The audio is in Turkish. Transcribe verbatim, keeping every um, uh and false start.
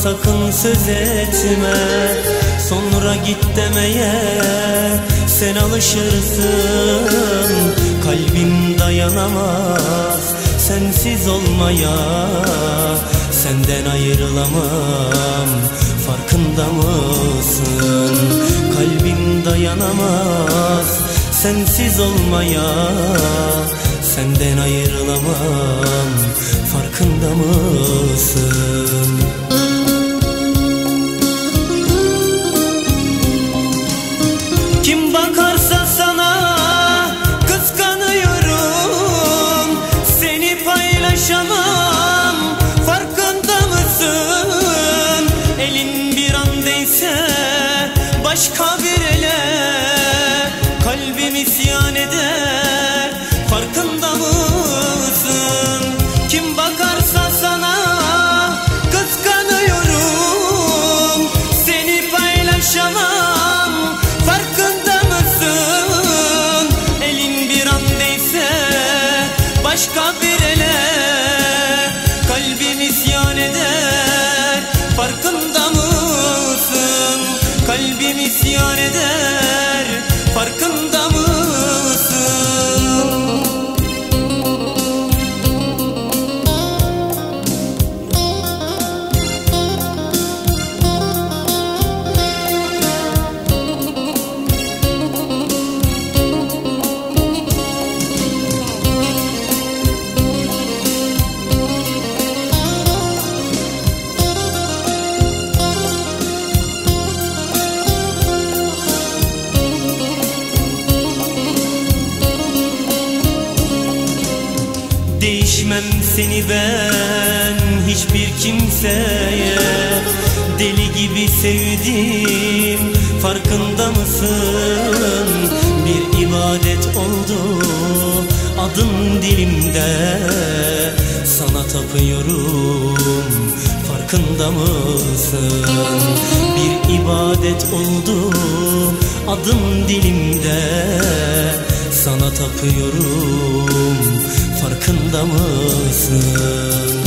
sakın söz etme, sonra git demeye sen alışırsın. Kalbim dayanamaz sensiz olmaya, senden ayrılamam, farkında mısın? Kalbim dayanamaz sensiz olmaya, senden ayrılamam, farkında mısın? Kim bakarsa sana kıskanıyorum, seni paylaşamam, farkında mısın? Elin bir an değse başka bir ele, kalbim isyan eder, farkında mısın? Kim bakarsa sana kıskanıyorum, seni paylaşamam, farkında mısın? Elin bir an değse başka bir ele, kalbim isyan eder, farkında mısın? Kalbim isyan eder, farkında mısın? Değişmem seni ben hiçbir kimseye, deli gibi sevdim, farkında mısın? Bir ibadet oldu adın dilimde, sana tapıyorum, farkında mısın? Bir ibadet oldu adın dilimde, sana tapıyorum, farkında mısın?